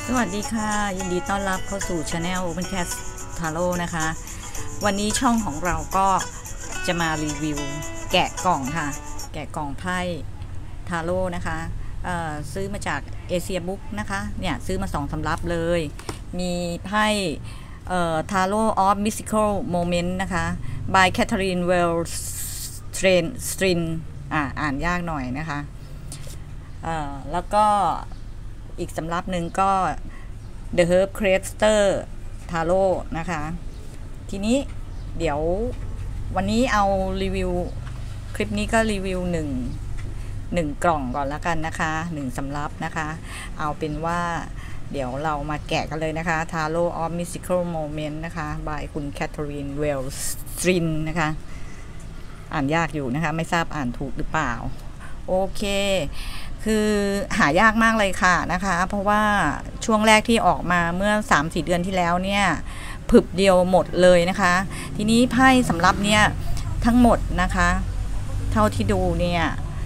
สวัสดีค่ะยินดีต้อนรับเข้าสู่ Channel Open Cat Tarot นะคะวันนี้ช่องของเราก็จะมารีวิวแกะกล่องค่ะแกะกล่องไพ่ทาโร่นะคะซื้อมาจากเอเชียบุ๊กนะคะเนี่ยซื้อมา2 สำรับเลยมีไพ่Tarot of Mystical Moment นะคะ by Catherine Wells Strin อ่านยากหน่อยนะคะแล้วก็อีกสำรับหนึ่งก็ The Herb Crafter Tarot นะคะทีนี้เดี๋ยววันนี้เอารีวิวคลิปนี้ก็รีวิว1กล่องก่อนแล้วกันนะคะ1สำรับนะคะเอาเป็นว่าเดี๋ยวเรามาแกะกันเลยนะคะ Tarot of Mystical Moment นะคะ by คุณ Catherine Wells Strin นะคะอ่านยากอยู่นะคะไม่ทราบอ่านถูกหรือเปล่าโอเคคือหายากมากเลยค่ะนะคะเพราะว่าช่วงแรกที่ออกมาเมื่อ 3-4 เดือนที่แล้วเนี่ยผึบเดียวหมดเลยนะคะทีนี้ไพ่สำหรับเนี่ยทั้งหมดนะคะเท่าที่ดูเนี่ย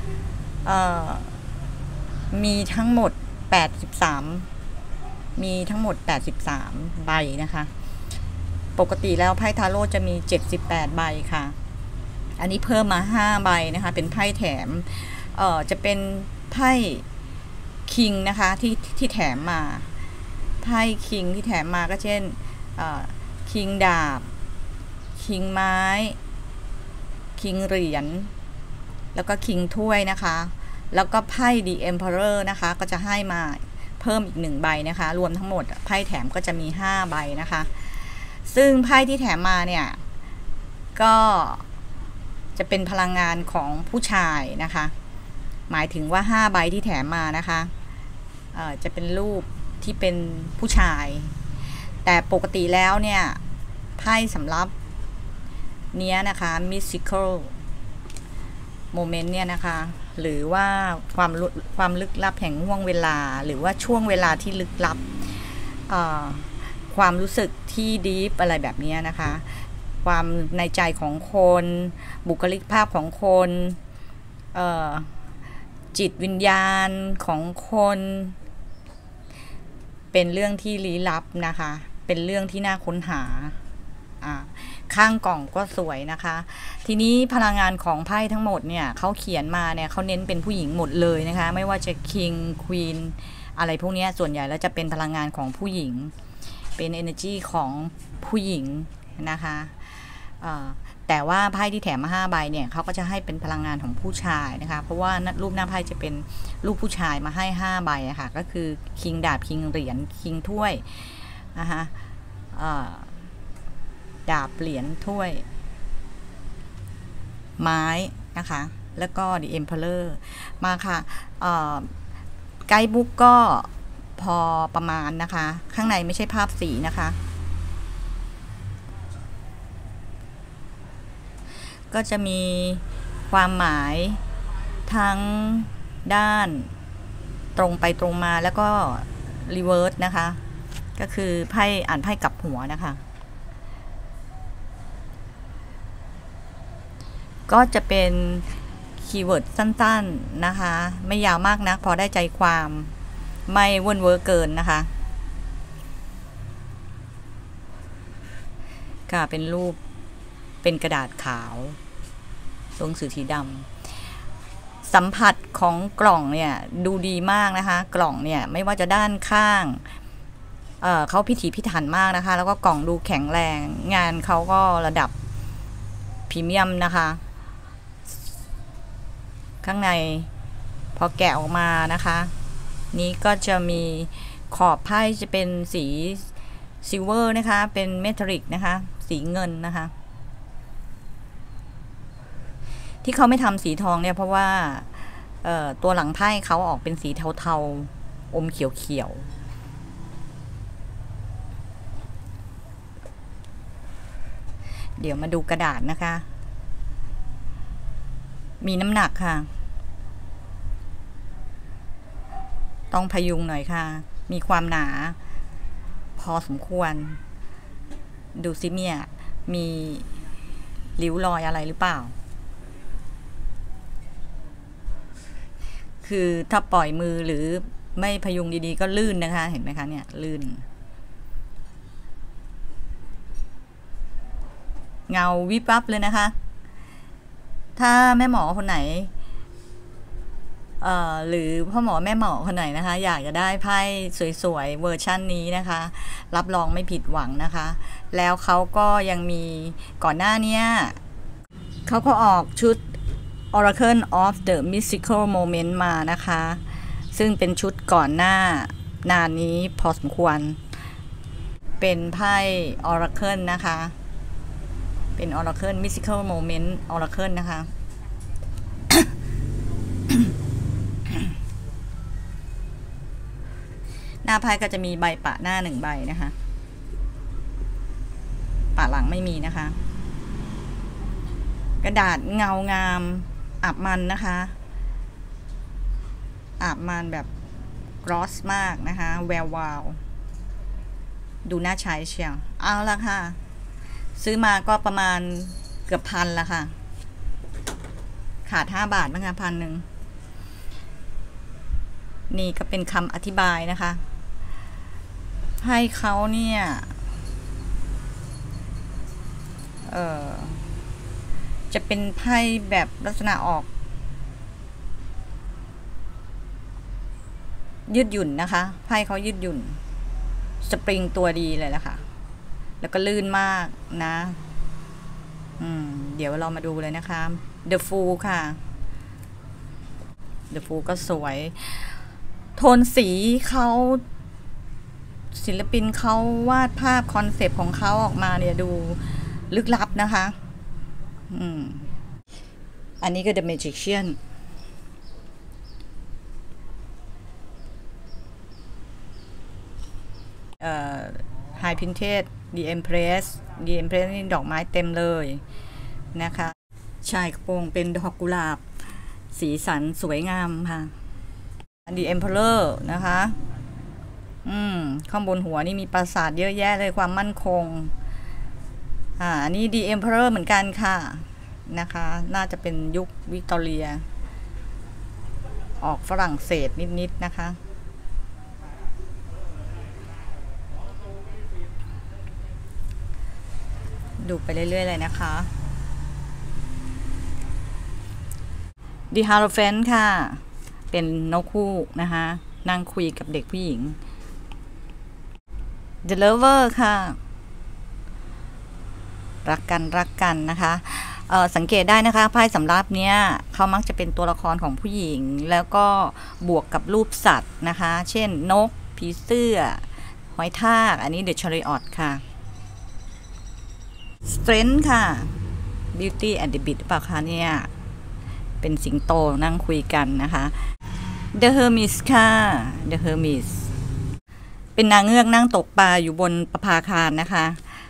มีทั้งหมด83มีทั้งหมด83ใบนะคะปกติแล้วไพ่ทาโร่จะมี78ใบค่ะอันนี้เพิ่มมา5ใบนะคะเป็นไพ่แถมจะเป็นไพ่คิงนะคะที่แถมมาไพ่คิงที่แถมมาก็เช่นคิงดาบคิงไม้คิงเหรียญแล้วก็คิงถ้วยนะคะแล้วก็ไพ่ The Emperor นะคะก็จะให้มาเพิ่มอีก1ใบนะคะรวมทั้งหมดไพ่แถมก็จะมี5ใบนะคะซึ่งไพ่ที่แถมมาเนี่ยก็จะเป็นพลังงานของผู้ชายนะคะหมายถึงว่า5ใบที่แถมมานะคะจะเป็นรูปที่เป็นผู้ชายแต่ปกติแล้วเนี่ยไพ่สำหรับเนี้ยนะคะ mystical moment เนี่ยนะคะหรือว่าความลึกลับแห่งห่วงเวลาหรือว่าช่วงเวลาที่ลึกลับความรู้สึกที่ดีฟอะไรแบบนี้นะคะความในใจของคนบุคลิกภาพของคนจิตวิญญาณของคนเป็นเรื่องที่ลี้ลับนะคะเป็นเรื่องที่น่าค้นหาข้างกล่องก็สวยนะคะทีนี้พลังงานของไพ่ทั้งหมดเนี่ยเขาเขียนมาเนี่ยเขาเน้นเป็นผู้หญิงหมดเลยนะคะไม่ว่าจะ King Queen อะไรพวกนี้ส่วนใหญ่แล้วจะเป็นพลังงานของผู้หญิงเป็น energy ของผู้หญิงนะคะแต่ว่าไพ่ที่แถมมา5ใบเนี่ยเขาก็จะให้เป็นพลังงานของผู้ชายนะคะเพราะว่ารูปหน้าไพ่จะเป็นรูปผู้ชายมาให้5ใบอะค่ะก็คือคิงดาบคิงเหรียญคิงถ้วยนะคะดาบเหรียญถ้วยไม้นะคะแล้วก็ The Emperor มาค่ะไกด์บุ๊กก็พอประมาณนะคะข้างในไม่ใช่ภาพสีนะคะก็จะมีความหมายทั้งด้านตรงไปตรงมาแล้วก็รีเวิร์สนะคะก็คือไพ่อ่านไพ่กลับหัวนะคะก็จะเป็นคีย์เวิร์ดสั้นๆนะคะไม่ยาวมากนักพอได้ใจความไม่เว่นเวอร์เกินนะคะค่ะเป็นรูปเป็นกระดาษขาวตัวหนังสือสีดำสัมผัสของกล่องเนี่ยดูดีมากนะคะกล่องเนี่ยไม่ว่าจะด้านข้างเขาพิถีพิถันมากนะคะแล้วก็กล่องดูแข็งแรงงานเขาก็ระดับพรีเมียมนะคะข้างในพอแกะออกมานะคะนี้ก็จะมีขอบไพ่จะเป็นสีซิลเวอร์นะคะเป็นเมทัลลิกนะคะสีเงินนะคะที่เขาไม่ทำสีทองเนี่ยเพราะว่าตัวหลังไพ่เขาออกเป็นสีเทาๆอมเขียวๆเดี๋ยวมาดูกระดาษนะคะมีน้ำหนักค่ะต้องพยุงหน่อยค่ะมีความหนาพอสมควรดูซิเนี่ยมีริ้วรอยอะไรหรือเปล่าคือถ้าปล่อยมือหรือไม่พยุงดีๆก็ลื่นนะคะเห็นไหมคะเนี่ยลื่นเงาวิบวับเลยนะคะถ้าแม่หมอคนไหนหรือพ่อหมอแม่หมอคนไหนนะคะอยากจะได้ไพ่สวยๆเวอร์ชันนี้นะคะรับรองไม่ผิดหวังนะคะแล้วเขาก็ยังมีก่อนหน้านี้เขาก็ออกชุด Oracle of the Mystical Moment มานะคะซึ่งเป็นชุดก่อนหน้านานนี้พอสมควรเป็นไพ่ Oracle นะคะเป็น Oracle Mystical Moment Oracle นะคะ หน้าไพ่ก็จะมีใบปะหน้า1 ใบนะคะปะหลังไม่มีนะคะกระดาษเงางามอาบมันนะคะอาบมันแบบกรอสมากนะคะแวววาวดูน่าใช้เชียวเอาละค่ะซื้อมาก็ประมาณเกือบ1,000ละค่ะขาด5 บาทมั้งคะ1,000นี่ก็เป็นคำอธิบายนะคะให้เขาเนี่ยจะเป็นไพ่แบบลักษณะออกยืดหยุ่นนะคะไพ่เขายืดหยุ่นสปริงตัวดีเลยละค่ะแล้วก็ลื่นมากนะเดี๋ยวเรามาดูเลยนะคะ The Fool ค่ะ The Fool ก็สวยโทนสีเขาศิลปินเขาวาดภาพคอนเซปต์ของเขาออกมาเนี่ยดูลึกลับนะคะอันนี้ก็ The Magician High Printed The Empressนี่ดอกไม้เต็มเลยนะคะชายกระโปรงเป็นดอกกุหลาบสีสันสวยงามค่ะ The Emperor นะคะข้างบนหัวนี่มีปราสาทเยอะแยะเลยความมั่นคงอันนี้ The Emperor เหมือนกันค่ะนะคะน่าจะเป็นยุควิกตอเรียออกฝรั่งเศสนิดๆนะคะดูไปเรื่อยๆเลยนะคะ The Hierophant ค่ะเป็นนกคู่นะคะนั่งคุยกับเด็กผู้หญิง The Lover ค่ะรักกันนะคะสังเกตได้นะคะไพ่สำรับเนี้ยเขามักจะเป็นตัวละครของผู้หญิงแล้วก็บวกกับรูปสัตว์นะคะเช่นนกผีเสื้อหอยทากอันนี้ The Chariot ค่ะ Strength ค่ะ Beauty and the Beast เปล่าคะเนี่ยเป็นสิงโตนั่งคุยกันนะคะ The Hermes ค่ะ The Hermes เป็นนางเงือกนั่งตกปลาอยู่บนประภาคารนะคะ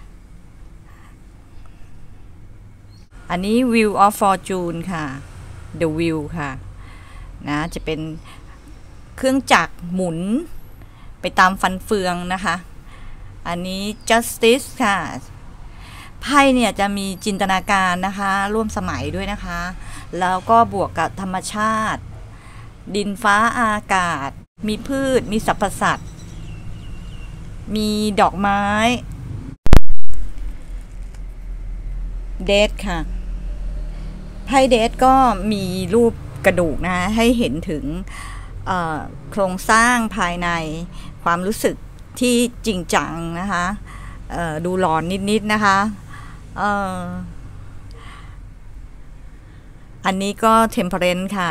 อันนี้ Wheel of Fortune ค่ะ The Wheel ค่ะนะจะเป็นเครื่องจักรหมุนไปตามฟันเฟืองนะคะอันนี้ Justice ค่ะไพ่เนี่ยจะมีจินตนาการนะคะร่วมสมัยด้วยนะคะแล้วก็บวกกับธรรมชาติดินฟ้าอากาศมีพืชมีสรรพสัตว์มีดอกไม้เดทค่ะไพ่เดทก็มีรูปกระดูกนะคะให้เห็นถึงโครงสร้างภายในความรู้สึกที่จริงจังนะคะดูหลอนนิดๆนะคะอันนี้ก็ Temperance ค่ะ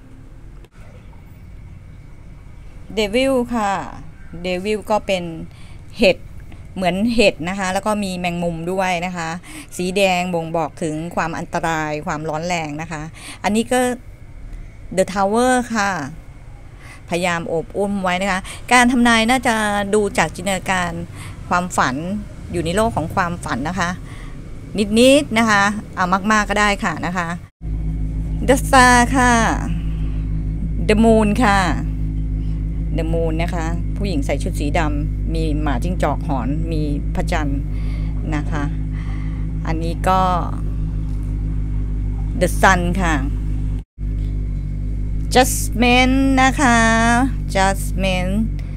Devil ค่ะ Devil ก็เป็นเห็ดเหมือนเห็ดนะคะแล้วก็มีแมงมุมด้วยนะคะสีแดงบ่งบอกถึงความอันตรายความร้อนแรงนะคะอันนี้ก็ The Tower ค่ะพยายามโอบอุ้มไว้นะคะการทำนายน่าจะดูจากจินตนาการความฝันอยู่ในโลกของความฝันนะคะนิดๆนะคะเอามากๆก็ได้ค่ะนะคะ The Star ค่ะ The Moon ค่ะ The Moon นะคะผู้หญิงใส่ชุดสีดำมีหมาจิ้งจอกหอนมีพระจันทร์นะคะอันนี้ก็ The Sun ค่ะ Judgment นะคะ Judgment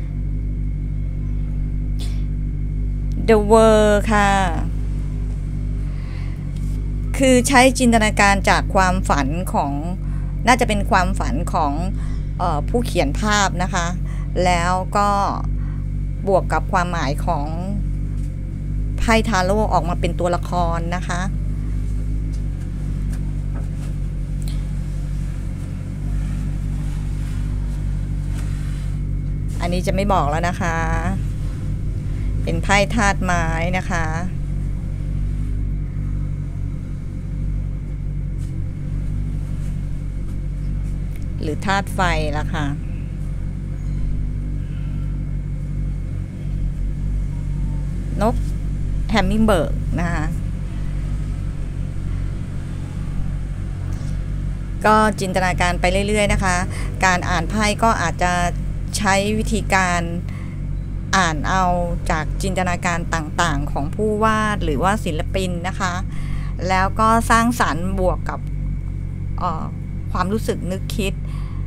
The World ค่ะคือใช้จินตนาการจากความฝันของน่าจะเป็นความฝันของผู้เขียนภาพนะคะแล้วก็บวกกับความหมายของไพ่ทาโร่ออกมาเป็นตัวละครนะคะอันนี้จะไม่บอกแล้วนะคะเป็นไพ่ธาตุไม้นะคะหรือธาตุไฟล่ะค่ะนกแฮมมิงเบิร์กนะคะก็จินตนาการไปเรื่อยๆนะคะการอ่านไพ่ก็อาจจะใช้วิธีการอ่านเอาจากจินตนาการต่างๆของผู้วาดหรือว่าศิลปินนะคะแล้วก็สร้างสรรค์บวกกับความรู้สึกนึกคิด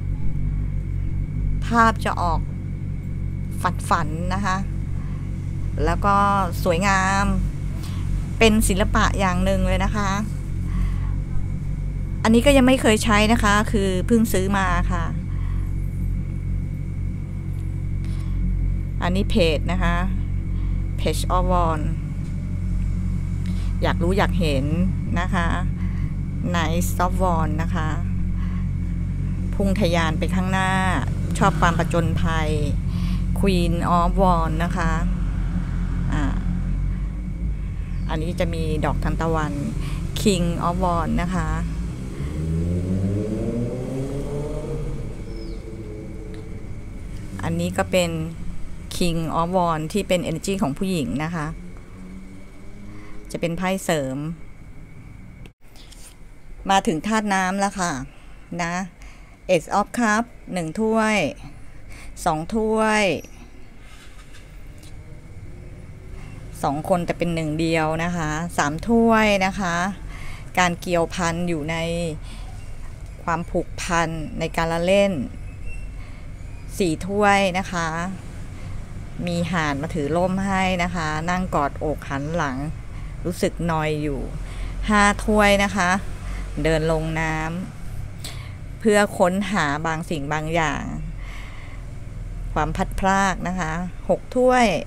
ภาพจะออกฝันนะคะแล้วก็สวยงามเป็นศิลปะอย่างหนึ่งเลยนะคะอันนี้ก็ยังไม่เคยใช้นะคะคือเพิ่งซื้อมาค่ะอันนี้เพจนะคะ Page of Wands อยากรู้อยากเห็นนะคะ Knight of Wands นะคะพุ่งทะยานไปข้างหน้าชอบความผจญภัย Queen of Wands นะคะอันนี้จะมีดอกทานตะวัน King of Wands นะคะอันนี้ก็เป็น King of Wands ที่เป็น energy ของผู้หญิงนะคะจะเป็นไพ่เสริมมาถึงธาตุน้ำแล้วค่ะนะ Ace of Cups 1 ถ้วย2 ถ้วย2 คนแต่เป็น1 เดียวนะคะ3 ถ้วยนะคะการเกี่ยวพันอยู่ในความผูกพันในการละเล่น4 ถ้วยนะคะมีห่านมาถือร่มให้นะคะนั่งกอดอกหันหลังรู้สึกนอยอยู่5 ถ้วยนะคะเดินลงน้ำเพื่อค้นหาบางสิ่งบางอย่างความพัดพรากนะคะ6 ถ้วย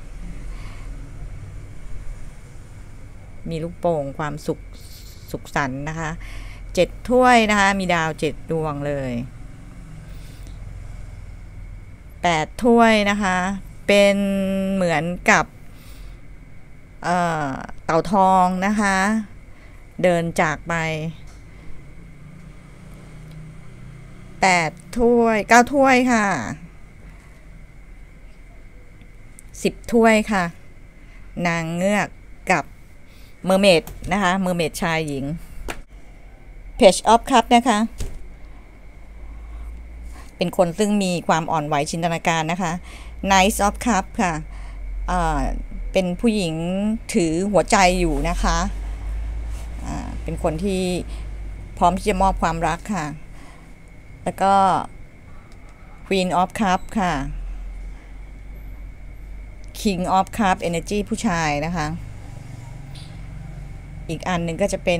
มีลูกโป่งความสุขสันต์นะคะ7 ถ้วยนะคะมีดาว7 ดวงเลย8 ถ้วยนะคะเป็นเหมือนกับเต่าทองนะคะเดินจากไป8 ถ้วย9 ถ้วยค่ะ10 ถ้วยค่ะนางเงือกกับเมอร์เมดนะคะเมอร์เมดชายหญิง Page of Cups นะคะเป็นคนซึ่งมีความอ่อนไหวจินตนาการนะคะ Knight of Cups ค่ะเป็นผู้หญิงถือหัวใจอยู่นะคะเป็นคนที่พร้อมที่จะมอบความรักค่ะแล้วก็ Queen of Cups ค่ะ King of Cups Energy ผู้ชายนะคะอีกอันหนึ่งก็จะเป็น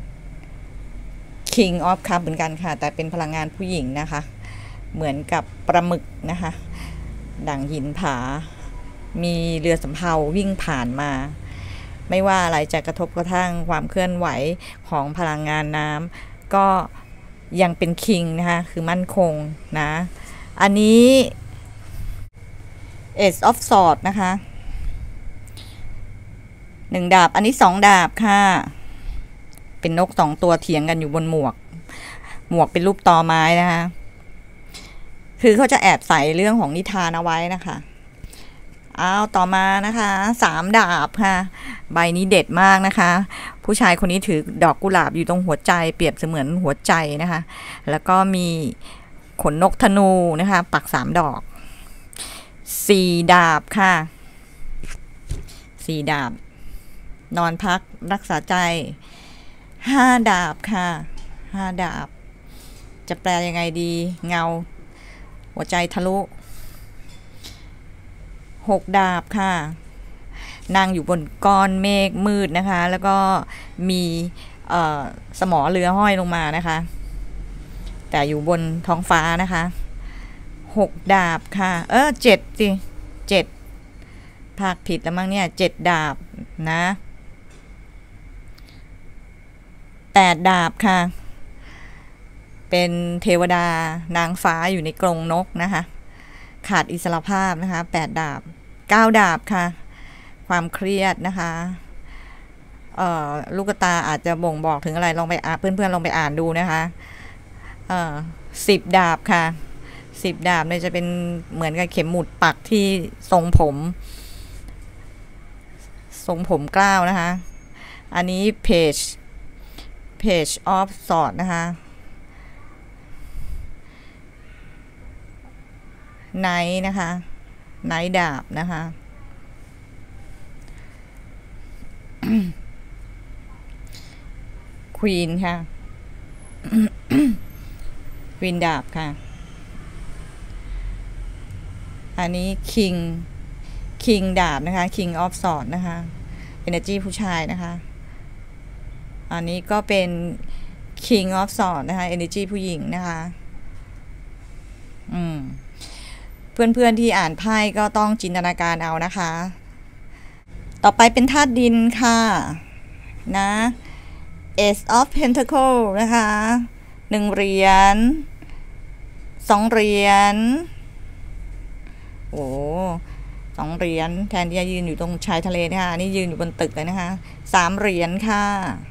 King of Cups เหมือนกันค่ะแต่เป็นพลังงานผู้หญิงนะคะเหมือนกับปลาหมึกนะคะดั่งหินผามีเรือสำเภาวิ่งผ่านมาไม่ว่าอะไรจะกระทบกระทั่งความเคลื่อนไหวของพลังงานน้ำก็ยังเป็นคิงนะคะคือมั่นคงนะอันนี้ Ace of Swords นะคะ1 ดาบอันนี้2 ดาบค่ะเป็นนก2 ตัวเถียงกันอยู่บนหมวกเป็นรูปตอไม้นะคะคือเขาจะแอบใส่เรื่องของนิทานเอาไว้นะคะต่อมานะคะ3 ดาบค่ะใบนี้เด็ดมากนะคะผู้ชายคนนี้ถือดอกกุหลาบอยู่ตรงหัวใจเปรียบเสมือนหัวใจนะคะแล้วก็มีขนนกธนูนะคะปัก3 ดอก4 ดาบค่ะ4 ดาบนอนพักรักษาใจ5 ดาบค่ะ5 ดาบจะแปลยังไงดีเงาหัวใจทะลุ6 ดาบค่ะนั่งอยู่บนก้อนเมฆมืดนะคะแล้วก็มีสมอเรือห้อยลงมานะคะแต่อยู่บนท้องฟ้านะคะ6 ดาบค่ะ7สิ7ภาคผิดแล้วมั้งเนี่ย7 ดาบนะ8 ดาบค่ะเป็นเทวดานางฟ้าอยู่ในกรงนกนะคะขาดอิสรภาพนะคะ8 ดาบ9 ดาบค่ะความเครียดนะคะลูกตาอาจจะบ่งบอกถึงอะไรลองไปเพื่อนๆลองไปอ่านดูนะคะ10 ดาบค่ะ10 ดาบเนี่ยจะเป็นเหมือนกับเข็มหมุดปักที่ทรงผมกล้าวนะคะอันนี้page of sword นะคะไนท์นะคะไนท์ดาบนะคะควีนค่ะ ควีนดาบค่ะอันนี้คิงดาบนะคะ King of Swords นะคะ Energy ผู้ชายนะคะอันนี้ก็เป็น King of Swords นะคะ Energy ผู้หญิงนะคะเพื่อนๆที่อ่านไพ่ก็ต้องจินตนาการเอานะคะต่อไปเป็นธาตุดินค่ะนะ Ace of Pentacle นะคะ1 เหรียญ2 เหรียญ2 เหรียญแทนที่จะยืนอยู่ตรงชายทะเลนะคะอันนี้ยืนอยู่บนตึกเลยนะคะ3 เหรียญค่ะ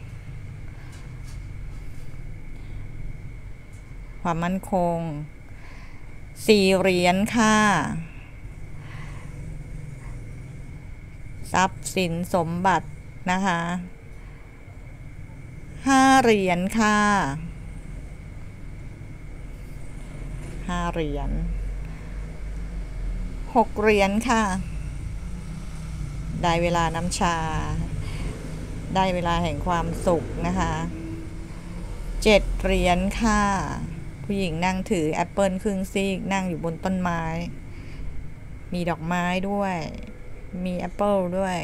ความมั่นคง4 เหรียญค่ะทรัพย์สินสมบัตินะคะ5 เหรียญค่ะ5 เหรียญ6 เหรียญค่ะได้เวลาน้ำชาได้เวลาแห่งความสุขนะคะ7 เหรียญค่ะผู้หญิงนั่งถือแอปเปิลครึ่งซีกนั่งอยู่บนต้นไม้มีดอกไม้ด้วยมีแอปเปิลด้วย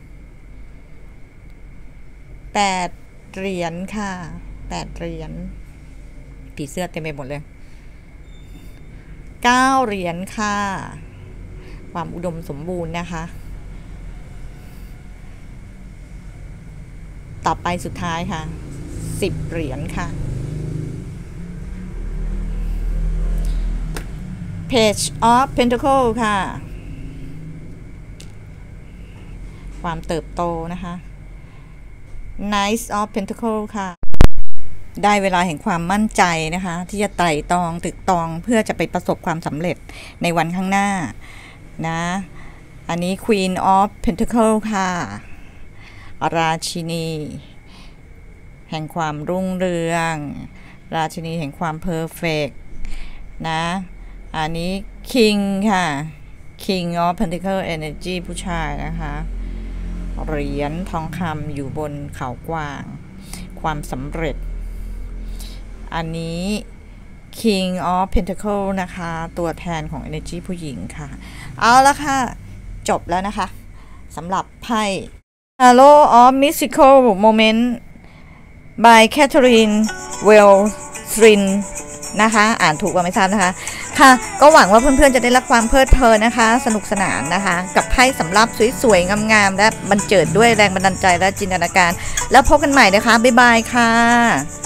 8 เหรียญค่ะ8 เหรียญผีเสื้อเต็มไปหมดเลย9 เหรียญค่ะความอุดมสมบูรณ์นะคะต่อไปสุดท้ายค่ะ10 เหรียญค่ะ Page of Pentacle ค่ะความเติบโตนะคะ Knight of Pentacle ค่ะได้เวลาแห่งความมั่นใจนะคะที่จะไต่ตองตึกตองเพื่อจะไปประสบความสำเร็จในวันข้างหน้านะอันนี้ Queen of Pentacle ค่ะราชินีแห่งความรุ่งเรืองราชินีแห่งความเพอร์เฟกต์นะอันนี้ King ค่ะ King of Pentacle Energy ผู้ชายนะคะเหรียญทองคำอยู่บนเขากวางความสำเร็จอันนี้ King of Pentacle นะคะตัวแทนของ Energy ผู้หญิงค่ะเอาละค่ะจบแล้วนะคะสำหรับไพ่ Tarot of Mystical Moment by Catherine Wellstrin นะคะอ่านถูกว่าไม่ทราบนะคะค่ะก็หวังว่าเพื่อนๆจะได้รับความเพลิดเพลินนะคะสนุกสนานนะคะกับไพ่สำรับสวยๆงามๆและบันเจิดด้วยแรงบันดาลใจและจินตนาการแล้วพบกันใหม่นะคะบ๊ายบายค่ะ